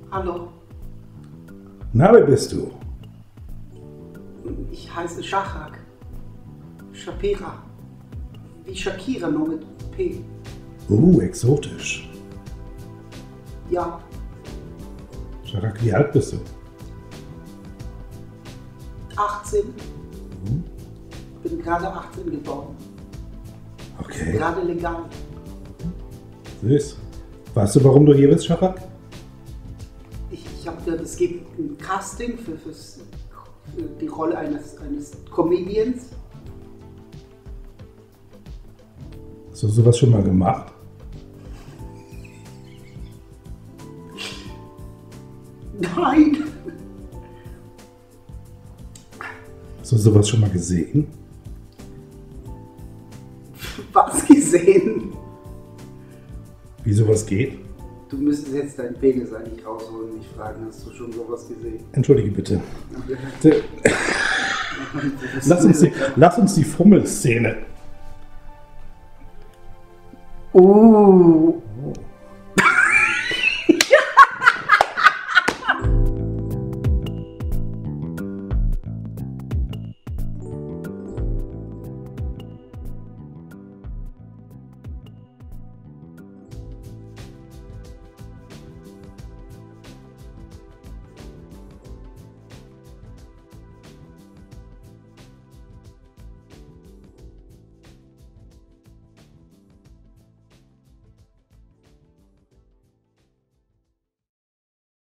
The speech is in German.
Hallo, Na, wer bist du? ich heiße Shahak. Shapira. Wie Shakira, nur mit P. Exotisch. Ja, Sharak, wie alt bist du? 18. Bin gerade 18 geworden. Okay, Gerade legal. süß. Weißt du, warum du hier bist, Sharak? Ich habe gehört, es gibt ein Casting für die Rolle eines Comedians. Hast du sowas schon mal gemacht? Nein! Hast du sowas schon mal gesehen? Was gesehen? Wie sowas geht? Du müsstest jetzt deinen Penis eigentlich rausholen und mich fragen, hast du schon sowas gesehen? Entschuldige bitte. Lass uns die Fummelszene. Oh,